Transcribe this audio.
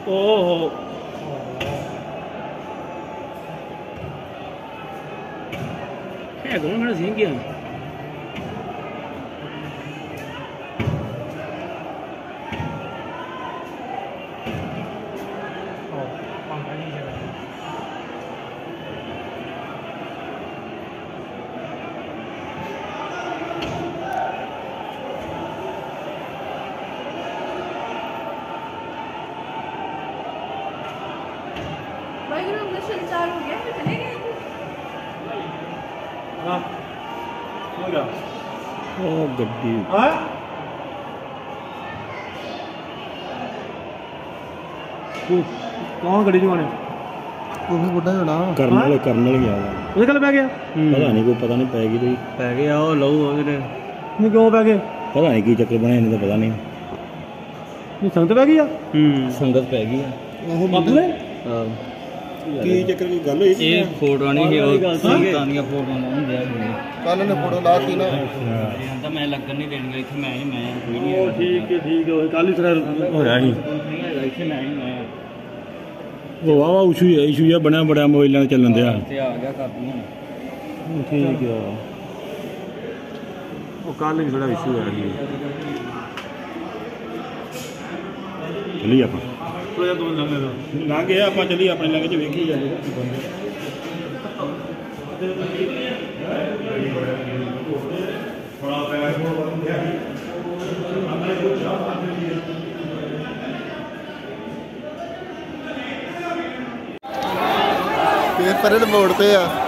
ओहो है कौन खड़ा सी क्या चार हो गया फिर चले गए हां हो गया ओ गड्डी हां तू कौन गड्डी चलाने ਉਹ ਵੀ ਬੁੱਢਾ ਹੋਣਾ ਕਰਨ ਵਾਲੇ ਗਿਆ ਉਹਦੇ ਕੋਲ ਪੈ ਗਿਆ ਪਤਾ ਨਹੀਂ ਪੈ ਗਈ ਪੈ ਗਿਆ ਉਹ ਲਊ ਉਹਦੇ ਨਹੀਂ ਕਿਉਂ ਪੈ ਗਏ ਪਤਾ ਨਹੀਂ ਕੀ ਚੱਕਰ ਬਣਿਆ ਇਹਨੂੰ ਤਾਂ ਪਤਾ ਨਹੀਂ ਸੰਗਤ ਪੈ ਗਈ ਆ ਸੰਗਤ ਪੈ ਗਈ ਆ ਉਹ ਬਾਬੂ ਹਾਂ ਕੀ ਚੱਕਰ ਕੋਈ ਗੱਲ ਹੋਈ ਇਹ ਫੋਟੋ ਨਹੀਂ ਸੀ ਉਹ ਸੰਗਤਾਂ ਦੀਆਂ ਫੋਟੋਆਂ ਹੁੰਦੀਆਂ ਕੱਲ ਨੇ ਫੋਟੋ ਲਾਤੀ ਨਾ ਤਾਂ ਮੈਂ ਲੱਗਣ ਨਹੀਂ ਦੇਣੀ ਇੱਥੇ ਮੈਂ ਵੀਡੀਓ ਠੀਕ ਹੈ ਕੱਲ ਹੀ ਥੋੜਾ ਹੋਇਆ ਸੀ ਇੱਥੇ ਮੈਂ ਉਹ ਵਾਵਾ ਇਸ਼ੂ ਜਿਹਾ ਬਣਿਆ ਬੜਾ ਮੋਬਾਈਲਾਂ ਤੇ ਚੱਲਣ ਦਿਆ ਤੇ ਆ ਗਿਆ ਕਾਪੀਆਂ ਠੀਕ ਆ ਉਹ ਕੱਲ ਹੀ ਥੋੜਾ ਇਸ਼ੂ ਹੋਇਆ ਸੀ ਚਲੀ ਆਪਾਂ ਥੋੜਾ ਦੋ ਲੰਘ ਗਏ ਆਪਾਂ ਚਲੀ ਆਪਣੇ ਲੰਘ ਚ ਵੇਖੀ ਜਾਂਦੇ ਥੋੜਾ ਫੇਰ ਪਰੇ ਮੋੜ ਤੇ ਆ